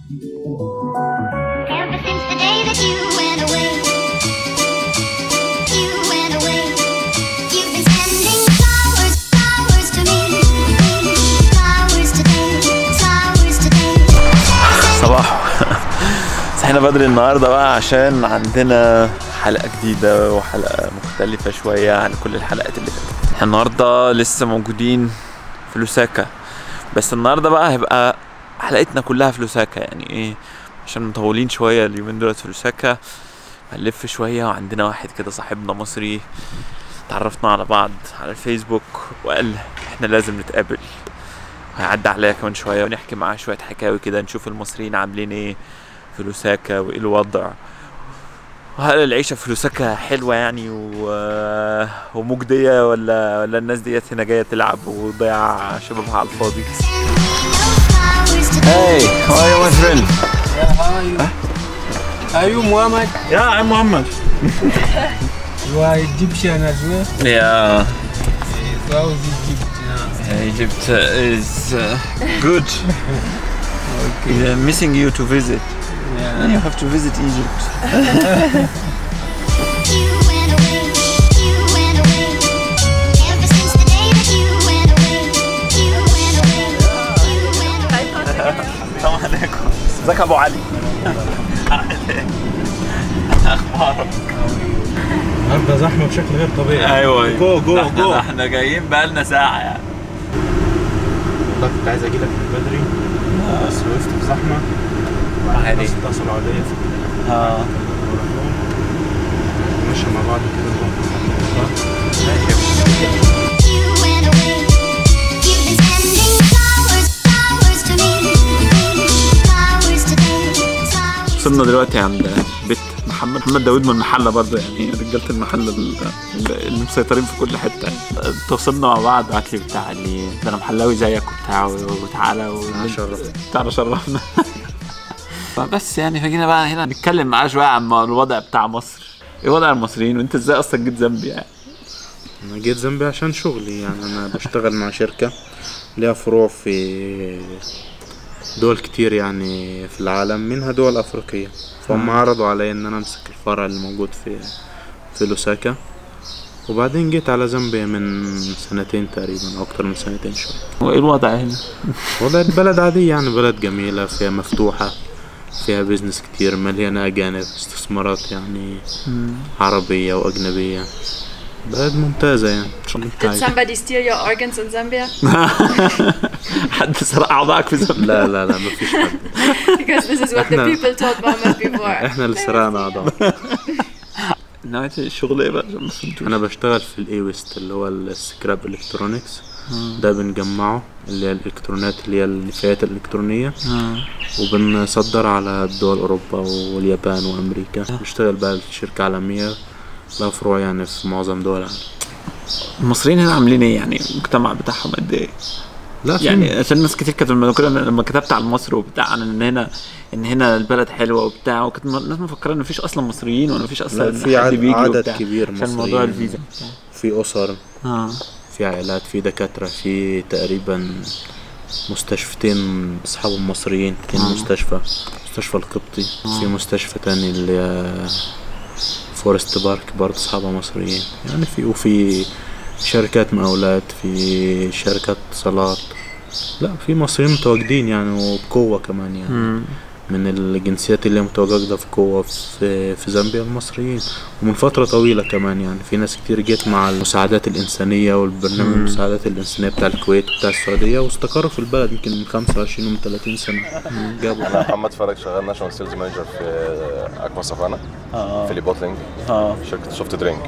Ever since the day that you went away, you've been sending flowers, flowers to me, flowers today, flowers today. صباح. صحينا بدري النهارده بقى عشان عندنا حلقة جديدة وحلقة مختلفة شوية عن كل الحلقات اللي فاتت. احنا النهارده لسه موجودين في لوساكا، بس النهارده بقى هيبقى حلقتنا كلها في لوساكا. يعني ايه، عشان مطولين شوية اليومين دول في لوساكا، هنلف شوية. وعندنا واحد كده صاحبنا مصري تعرفنا على بعض على الفيسبوك وقال احنا لازم نتقابل، هيعدي عليا كمان شوية ونحكي معاه شوية حكاوي كده، نشوف المصريين عاملين ايه في لوساكا وايه الوضع، وهل العيشة في لوساكا حلوة يعني ومجدية ولا الناس ديت هنا جاية تلعب وتضيع شبابها على الفاضي. Hey, how are you my friend? Yeah, how are you? Are you Muhammad? Yeah, I'm Muhammad. You are Egyptian as well? Yeah. How is Egypt now? Egypt is good. Okay. Missing you to visit. Yeah. You have to visit Egypt. السلام عليكم. ازيك يا ابو علي؟ اخبارك؟ النهارده زحمه بشكل غير طبيعي. ايوه جو احنا جايين بقالنا ساعه يعني. والله كنت عايز اجي لك من بدري بس وقفت في زحمه عادي. الناس اتصلوا عليا ماشي مع بعض كده وصلنا دلوقتي عند بيت محمد داوود من المحله برضه، يعني رجاله المحله اللي مسيطرين في كل حته. توصلنا مع بعض، قالت لي بتاع اللي ده انا محلاوي زيك وبتاع وتعالى تعالى شرفنا. فبس يعني فجينا بقى هنا نتكلم معاه شويه عن الوضع بتاع مصر. ايه وضع المصريين وانت ازاي اصلا جيت زامبيا يعني؟ انا جيت زامبيا عشان شغلي، يعني انا بشتغل مع شركه ليها فروع في دول كتير يعني في العالم، منها دول افريقيه، فهم عرضوا علي ان انا امسك الفرع اللي موجود في لوساكا. وبعدين جيت على زامبيا من سنتين تقريبا او اكتر من سنتين شويه. وايه الوضع هنا؟ والله البلد عاديه يعني، بلد جميله فيها مفتوحه، فيها بيزنس كتير، مليانه اجانب، استثمارات يعني عربيه واجنبيه، بلد ممتازه يعني. Did somebody steal your organs in Zambia? حد سرق اعضائك في زامبيا؟ لا مفيش حد. Because this is what the people told Muhammad before. احنا اللي سرقنا اعضاء. نوعية الشغل ايه بقى؟ انا بشتغل في الاي ويست اللي هو السكراب الكترونكس، ده بنجمعه اللي هي الالكترونات اللي هي النفايات الالكترونيه، وبنصدر على دول اوروبا واليابان وامريكا. بشتغل بقى في شركه عالميه لها فروع يعني في معظم دول العالم. المصريين هنا عاملين ايه يعني؟ المجتمع بتاعهم قد ايه؟ لا يعني عشان ناس كتير كانت لما كتبت على مصر وبتاع عن ان هنا البلد حلوه وبتاع، وكانت الناس مفكره ان مفيش اصلا مصريين ولا مفيش اصلا في عدد كبير عشان موضوع الفيزا. في اسر، في عائلات، في دكاتره، في تقريبا مستشفتين اصحابهم مصريين، مستشفى القبطي، في مستشفى تاني اللي هي فورست بارك برضه اصحابها مصريين يعني. وفي شركات مقاولات، في شركات اتصالات، لا في مصريين متواجدين يعني وبقوة كمان يعني. من الجنسيات اللي متواجدة في قوة في زامبيا المصريين، ومن فترة طويلة كمان يعني. في ناس كتير جت مع المساعدات الإنسانية والبرنامج المساعدات الإنسانية بتاع الكويت وبتاع السعودية، واستقروا في البلد يمكن من 25 و 30 سنة. جابوا. أنا محمد فرج، شغال ناشونال سيلز مانجر في أكوا سافانا في ليبوتلينج، شركة سوفت درينك.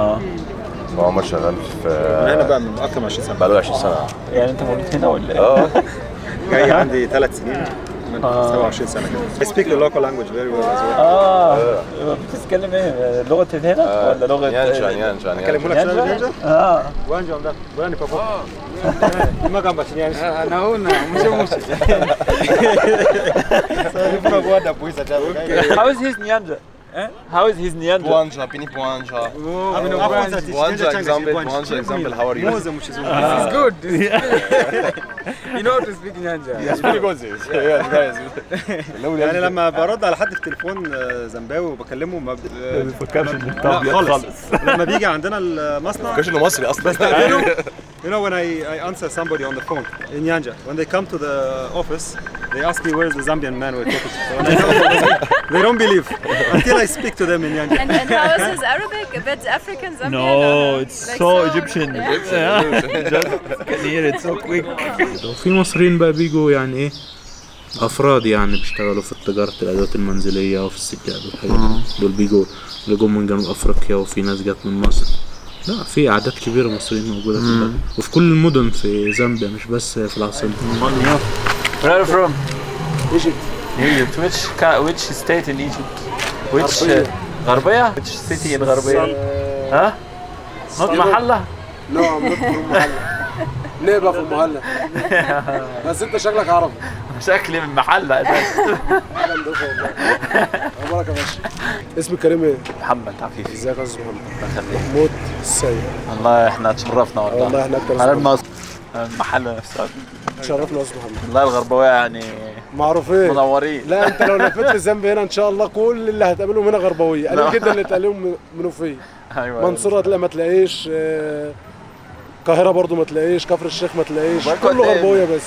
وعمر شغال في أنا بقى من أكثر من 20 سنة. بقى له 20 سنة. يعني أنت مولود هنا ولا إيه؟ جاي عندي 3 سنين. 27 سنة كده. I speak the local language very well as well. بتتكلم ايه؟ لغة هنا ولا لغة؟ يانجا. أكلموا لك شوية يانجا؟ وانجا ده. وين بابا؟ ما كان بس يانجا. أنا هنا مش. How is his Nyanja? How is his Nyanja? Bwanja, Pini Bwanja. Bwanja example, how are you? It's good. You know how to speak Nyanja. It's pretty good. Yeah, guys. يعني لما برد على حد في تليفون زمباوي وبكلمه ما بيفكرش إن أنت لا أبيض خالص. لما بيجي عندنا المصنع كاش انه مصري اصلا. You know when I answer somebody on the phone in Nyanja, when they come to the office, they ask me where's the Zambian man we're talking to. So when I tell them, they don't believe until I speak to them in Nyanja. And how is his Arabic? A bit African Zambian? No, or it's like so Egyptian. Just can hear it so quick. وفي مصريين بقى بيجوا يعني ايه افراد يعني بيشتغلوا في تجارة الادوات المنزلية وفي السجاد والحاجات دي. دول بيجوا اللي جم من جنوب افريقيا وفي ناس جت من مصر. لا في اعداد كبيرة مصريين موجودة في البلد وفي كل المدن في زامبيا مش بس في العاصمة. Where are you from? Egypt. Egypt. Which state in Egypt? Which غربية? Which city in غربية? ها؟ not محلة؟ No, I'm not from محلة. نيبة في المحلة. بس أنت شكلك عربي. شكلي من محلة اساسا. أخبارك يا باشا؟ اسمي كريم إيه؟ محمد عفيفي. ازيك يا أستاذ محمد؟ الله يخليك. محمود السيد. والله احنا تشرفنا والله. والله احنا أكتر. على المصر. المحلة نفسها. تشرفنا يا أستاذ محمد. والله الغربوية يعني معروفين. منورين. لا أنت لو لفيت في زامبيا هنا إن شاء الله كل اللي هتقابلهم هنا غربوية، قليل جدا اللي تلاقيهم منوفية. ايوه. منصورة تلاقي ما تلاقيش، القاهرة برضو ما تلاقيش، كفر الشيخ ما تلاقيش، بالكم كله قد إيه؟ غربوية بس.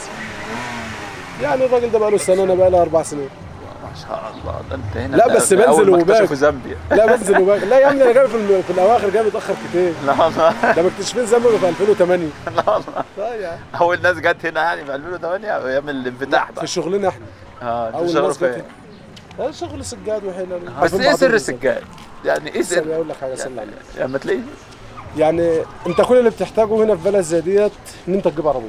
يعني الراجل ده بقاله سنة، أنا بقالي 4 سنين. ما شاء الله ده انت هنا. لا بس أول بنزل ما وباجي. اكتشفوا زامبيا. لا بنزل وباجي. لا يا ابني أنا جاي في الأواخر، جاي متأخر كتير. لا والله. ده مكتشفين زامبيا في 2008. لا والله. طيب يعني. اول ناس جت هنا يعني في 2008 ايام الانفتاح بقى. في شغلنا احنا. انتوا أول شغالين ناس في جت. ايه؟ شغل سجاد وحلل. بس ايه سر السجاد؟ يعني ايه سر؟ اقول لك حاجه، صلي على النبي. لما تلاقيه يعني انت كل اللي بتحتاجه هنا في بلد زي ديت ان انت تجيب عربيه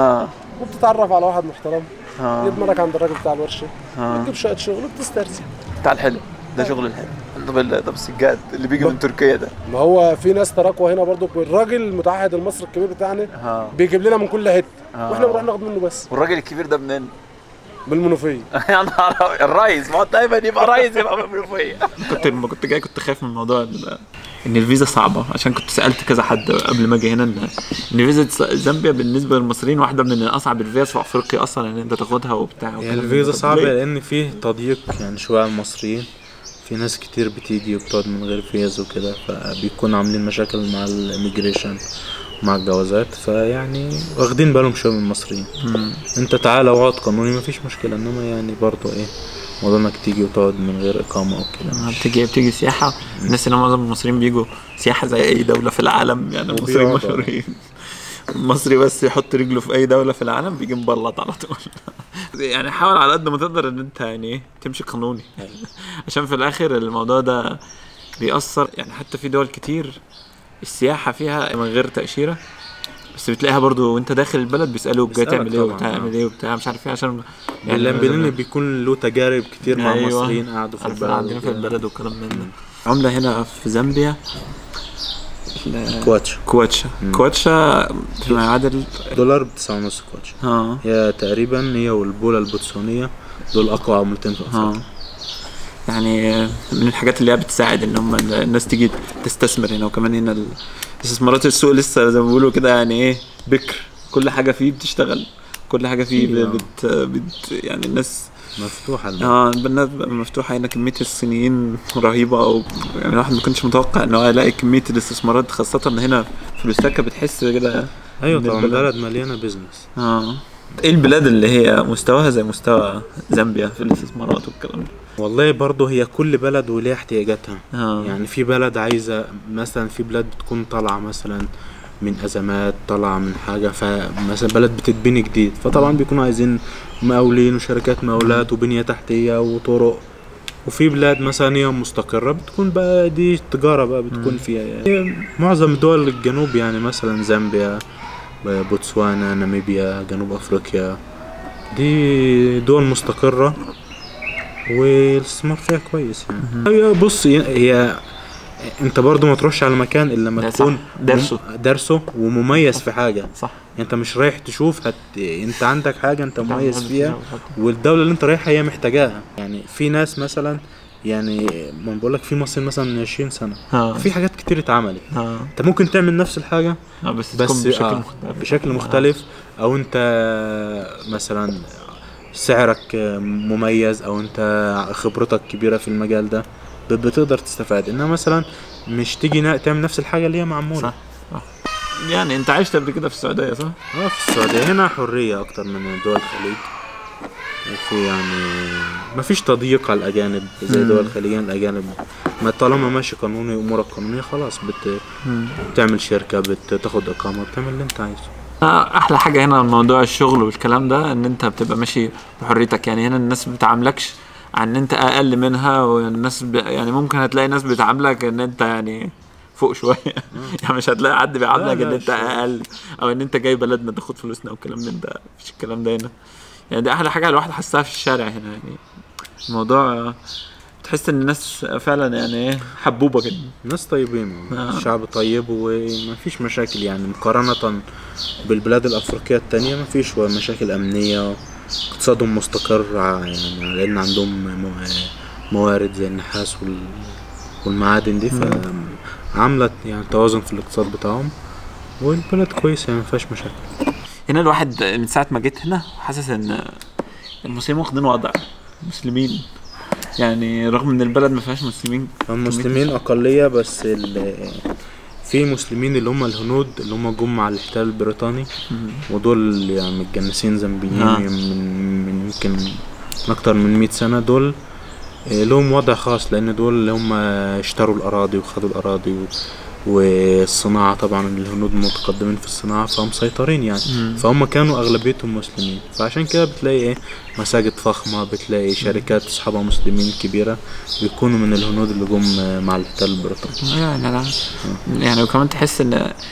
وبتتعرف على واحد محترم يضمنك عند الراجل بتاع الورشه، بتجيب شويه شغل وبتسترزق. بتاع الحلو ده شغل الحلو. طب السجاد اللي بيجي من تركيا ده، ما هو في ناس تراكوة هنا برضو. الراجل المتعهد المصري الكبير بتاعنا بيجيب لنا من كل حته واحنا بنروح ناخد منه بس. والراجل الكبير ده منين؟ من المنوفيه. يا نهار أبيض، الريس. ما هو دايما يبقى ريس يبقى من المنوفيه. لما كنت جاي كنت خايف من الموضوع ان الفيزا صعبه، عشان كنت سالت كذا حد قبل ما اجي هنا ان فيزا زامبيا بالنسبه للمصريين واحده من اصعب الفيز في افريقيا اصلا ان انت تاخدها وبتاع. يعني الفيزا صعبه لان فيه تضييق يعني شويه على المصريين، في ناس كتير بتيجي وبتقعد من غير فيز وكده، فبيكونوا عاملين مشاكل مع الاميجريشن مع الجوازات، فيعني واخدين بالهم شويه من المصريين. انت تعالى واقعد قانوني مفيش مشكله، انما يعني برضه ايه موضوع انك تيجي وتقعد من غير اقامه او كده. بتيجي سياحه. الناس هنا معظم المصريين بيجوا سياحه زي اي دوله في العالم، يعني المصريين مشهورين. المصري بس يحط رجله في اي دوله في العالم بيجي مبلط على طول. يعني حاول على قد ما تقدر ان انت يعني ايه تمشي قانوني، عشان في الاخر الموضوع ده بيأثر. يعني حتى في دول كتير السياحه فيها من غير تأشيرة، بس بتلاقيها برضو وانت داخل البلد بيسألوك جاي تعمل ايه وبتعمل ايه وبتاع مش عارف ايه، عشان يعني لان بيكون له تجارب كتير مع المصريين قعدوا في البلد عندنا في البلد والكلام من ده. عملة هنا في زامبيا كواتشا فيما يعادل $9.5 كواتشا. هي تقريبا هي والبولا البوتسوانية دول اقوى عملتين في افريقيا. يعني من الحاجات اللي هي بتساعد ان هم الناس تيجي تستثمر هنا. وكمان هنا استثمارات السوق لسه زي ما بيقولوا كده يعني ايه بكر، كل حاجه فيه بتشتغل، كل حاجه فيه يعني الناس مفتوحه. الناس مفتوحه هنا. كميه الصينيين رهيبه، او يعني الواحد ما كانش متوقع ان هو يلاقي كميه الاستثمارات، خاصه هنا في لوساكا بتحس كده. ايوه طبعا بلد مليانه بيزنس. ايه البلاد اللي هي مستواها زي مستوى زامبيا في الاستثمارات والكلام ده؟ والله برضه هي كل بلد وليها احتياجاتها. يعني في بلد عايزه مثلا، في بلاد بتكون طالعه مثلا من ازمات، طالعه من حاجه، فمثلا بلد بتتبني جديد، فطبعا بيكونوا عايزين مقاولين وشركات مقاولات وبنيه تحتيه وطرق. وفي بلاد مثلا هي مستقره بتكون بقى دي تجاره بقى بتكون فيها. يعني معظم دول الجنوب يعني مثلا زامبيا، بوتسوانا، ناميبيا، جنوب افريقيا، دي دول مستقره والاستثمار فيها كويس. يعني هي بص، هي انت برضو ما تروحش على مكان الا لما تكون درسه ومميز في حاجه. صح. يعني انت مش رايح تشوف انت عندك حاجه انت مميز فيها والدوله اللي انت رايحها هي محتاجاها. يعني في ناس مثلا يعني ما بقولك في مصر مثلا من 20 سنة آه. في حاجات كتير اتعملت. آه. انت ممكن تعمل نفس الحاجة بس بس تكون بشكل مختلف، او انت مثلا سعرك مميز، او انت خبرتك كبيرة في المجال ده بتقدر تستفاد. انما مثلا مش تيجي تعمل نفس الحاجة اللي هي معمولة. صح. يعني انت عشت قبل كده في السعودية صح؟ في السعودية هنا حرية اكتر من دول الخليج، وفي يعني ما فيش تضييق على الاجانب زي دول الخليج. الاجانب ما طالما ماشي قانوني امورك قانونية خلاص بتعمل شركة، بتاخد اقامة، بتعمل اللي انت عايزه. احلى حاجة هنا موضوع الشغل والكلام ده ان انت بتبقى ماشي بحريتك. يعني هنا الناس بتعاملكش عن ان انت اقل منها، والناس يعني ممكن هتلاقي ناس بتعاملك ان انت يعني فوق شويه. يعني مش هتلاقي حد بيعاملك ان انت اقل او ان انت جاي بلدنا تاخد فلوسنا والكلام من ده. مفيش الكلام ده هنا. يعني دي احلى حاجه الواحد حسها في الشارع هنا. يعني الموضوع تحس ان الناس فعلا يعني حبوبه كده، ناس طيبين. الشعب طيب وما فيش مشاكل يعني مقارنه بالبلاد الافريقيه التانية. ما فيش مشاكل امنيه، اقتصادهم مستقر يعني لان عندهم موارد زي النحاس والمعادن دي، فعملت يعني توازن في الاقتصاد بتاعهم، والبلد كويسه يعني ما فيهاش مشاكل. هنا الواحد من ساعه ما جيت هنا حاسس ان المسلمين واخدين وضع مسلمين. يعني رغم ان البلد ما فيهاش مسلمين، المسلمين اقليه، بس في مسلمين اللي هم الهنود اللي هم جم مع الاحتلال البريطاني، ودول يعني متجنسين ذنبيين من يمكن من اكتر من 100 سنه. دول لهم وضع خاص لان دول اللي هم اشتروا الاراضي وخدوا الاراضي والصناعه. طبعا الهنود متقدمين في الصناعه فهم مسيطرين يعني. فهم كانوا اغلبيتهم مسلمين، فعشان كده بتلاقي مساجد فخمه، بتلاقي شركات اصحابها مسلمين كبيره بيكونوا من الهنود اللي جم مع الاحتلال البريطاني. يعني وكمان تحس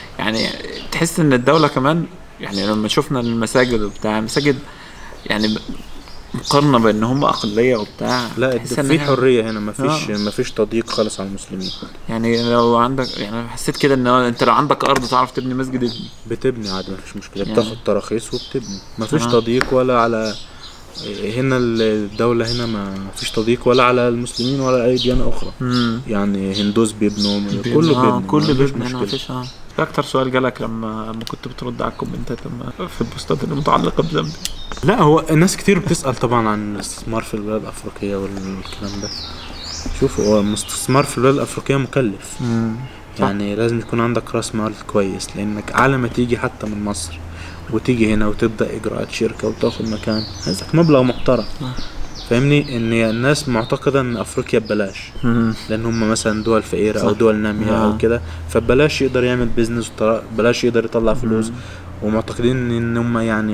ان الدوله كمان يعني لما شفنا المساجد وبتاع مساجد يعني مقارنة بان هم اقلية وبتاع. لا في حرية هنا، ما فيش تضييق خالص على المسلمين. يعني لو عندك يعني حسيت كده ان انت لو عندك ارض تعرف تبني مسجد بتبني عادي، ما فيش مشكلة يعني. بتاخد تراخيص وبتبني، ما فيش تضييق ولا على هنا الدولة. هنا ما فيش تضييق ولا على المسلمين ولا اي ديانة اخرى. يعني هندوس بيبنوا كله بيبني هنا. مفيش اكتر سؤال جالك لما كنت بترد على الكومنتات في البوستات اللي متعلقة بزامبيا؟ لا هو الناس كتير بتسأل طبعا عن الاستثمار في البلاد الأفريقية والكلام ده. شوف هو الاستثمار في البلاد الأفريقية مكلف. يعني لازم يكون عندك راس مال كويس، لأنك على ما تيجي حتى من مصر وتيجي هنا وتبدأ إجراءات شركة وتاخد مكان عايزك مبلغ محترم. فاهمني ان الناس معتقدة ان افريقيا ببلاش، لان هم مثلا دول فقيرة او دول نامية او كده، فبلاش يقدر يعمل بيزنس، بلاش يقدر يطلع فلوس، ومعتقدين ان هم يعني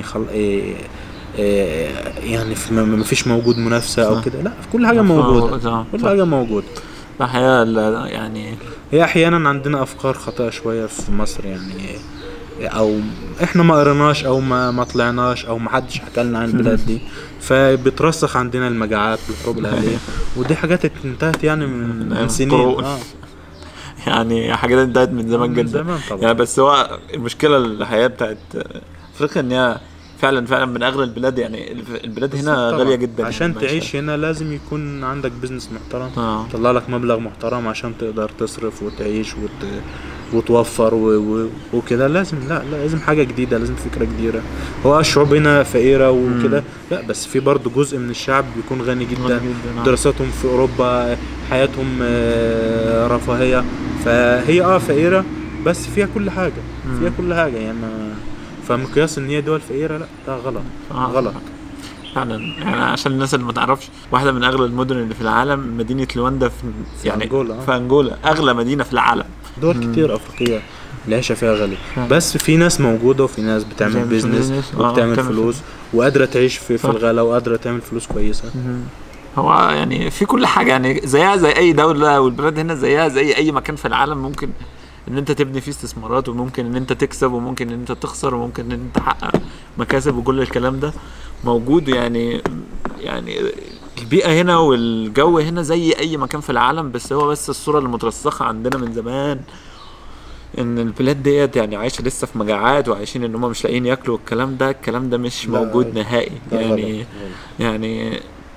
يعني ما فيش موجود منافسة او كده. لا كل حاجة موجودة، كل حاجة موجودة. يعني هي احيانا عندنا افكار خاطئة شوية في مصر يعني، او احنا ما قرناش او ما طلعناش او ما حدش حكى لنا عن البلاد دي، فبترسخ عندنا المجاعات والحروب الاهليه، ودي حاجات انتهت يعني من سنين. يعني حاجات انتهت من زمان جدا يعني. بس هو المشكله الحياه بتاعت افريقيا ان هي فعلا من اغلى البلاد. يعني البلاد هنا غاليه جدا. عشان تعيش هنا لازم يكون عندك بزنس محترم، يطلع لك مبلغ محترم عشان تقدر تصرف وتعيش وتوفر وكده. لازم حاجه جديده، لازم فكره جديده. هو الشعوب هنا فقيره وكده، لا بس في برضه جزء من الشعب بيكون غني جدا. دراساتهم في اوروبا، حياتهم رفاهيه، فهي فقيره بس فيها كل حاجه، يعني. فمقياس ان هي دول فقيره لا، ده غلط فعلا. يعني عشان الناس اللي ما تعرفش، واحده من اغلى المدن اللي في العالم مدينه لواندا في أنجولا. في انجولا اغلى مدينه في العالم. دول كتير افريقيه العيشه فيها غاليه، بس في ناس موجوده وفي ناس بتعمل بيزنس وبتعمل فلوس وقادره تعيش في الغلا وقادره تعمل فلوس كويسه. هو يعني في كل حاجه، يعني زيها زي اي دوله، والبلاد هنا زيها زي اي مكان في العالم. ممكن ان انت تبني فيه استثمارات، وممكن ان انت تكسب، وممكن ان انت تخسر، وممكن ان انت تحقق مكاسب، وكل الكلام ده موجود. يعني البيئة هنا والجو هنا زي اي مكان في العالم، بس هو الصورة اللي مترسخة عندنا من زمان ان البلاد ديت يعني عايشة لسه في مجاعات، وعايشين ان هم مش لاقيين ياكلوا. الكلام ده مش موجود نهائي. يعني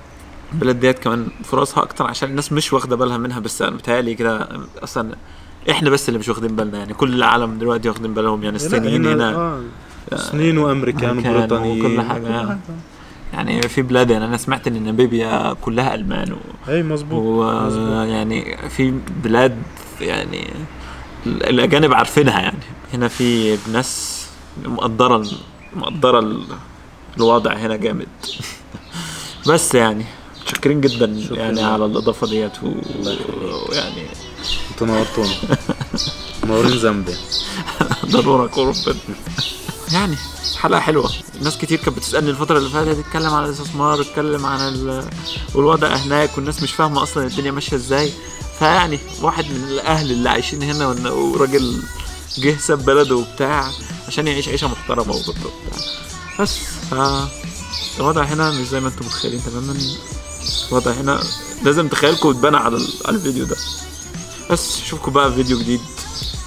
البلد ديت كمان فرصها اكتر عشان الناس مش واخده بالها منها، بس انا بتهيألي كده اصلا احنا بس اللي مش واخدين بالنا، يعني كل العالم دلوقتي واخدين بالهم، يعني الصينيين هنا صينيين وامريكان وبريطانيين وكل حاجه. يعني في بلاد، يعني انا سمعت ان ناميبيا كلها المان اي مظبوط. يعني في بلاد يعني الاجانب عارفينها، يعني هنا في ناس مقدره الوضع هنا جامد. بس يعني متشكرين جدا يعني على الاضافه ديت ويعني انتوا نورتونا. منورين زامبيا. ضرورة قرب. يعني حلقة حلوة. ناس كتير كانت بتسألني الفترة اللي فاتت تتكلم عن الاستثمار، تتكلم عن والوضع هناك، والناس مش فاهمة أصلا الدنيا ماشية ازاي. فيعني واحد من الأهل اللي عايشين هنا وراجل جه ساب بلده وبتاع عشان يعيش عيشة محترمة وبتاع. بس الوضع هنا مش زي ما انتم متخيلين تماما. الوضع هنا لازم تخيلكم وتبان على الفيديو ده. بس اشوفكم بقى في فيديو جديد